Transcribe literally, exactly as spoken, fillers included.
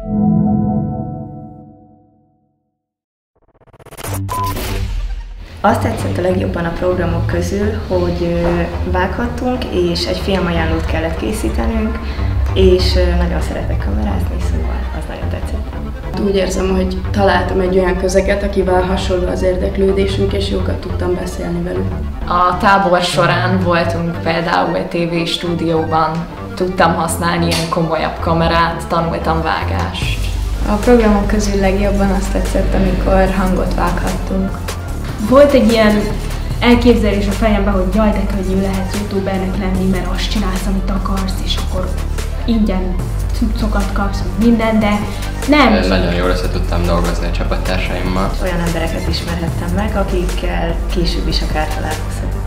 Azt tetszett a legjobban a programok közül, hogy vághattunk, és egy filmajánlót kellett készítenünk, és nagyon szeretek kamerázni, szóval az nagyon tetszett. Úgy érzem, hogy találtam egy olyan közeget, akivel hasonló az érdeklődésünk, és jókat tudtam beszélni velük. A tábor során voltunk például egy tévéstúdióban, tudtam használni ilyen komolyabb kamerát, tanultam vágást. A programok közül legjobban azt tetszett, amikor hangot vághattunk. Volt egy ilyen elképzelés a fejemben, hogy jaj, de könnyű lehet youtubernek lenni, mert azt csinálsz, amit akarsz, és akkor ingyen cuccokat kapsz, minden, de nem. Nagyon jól össze tudtam dolgozni a csapattársaimmal. Olyan embereket ismerhettem meg, akikkel később is akár találkozhatok.